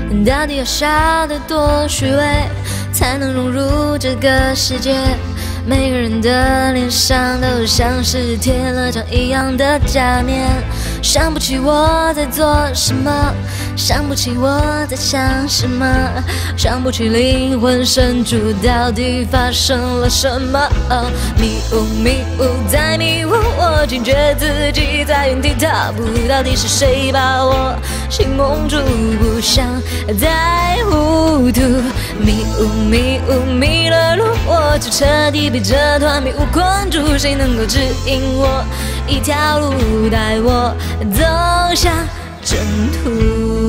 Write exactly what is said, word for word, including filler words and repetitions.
到底要笑得多虚伪，才能融入这个世界？每个人的脸上都像是贴了张一样的假面，想不起我在做什么，想不起我在想什么，想不起灵魂深处到底发生了什么。哦、迷雾迷雾在迷雾，我惊觉自己在原地踏步，到底是谁把我心蒙住，不想再糊涂。迷雾迷雾迷了路，我就彻底被这团迷雾困住，谁能够指引我一条路，带我走向征途？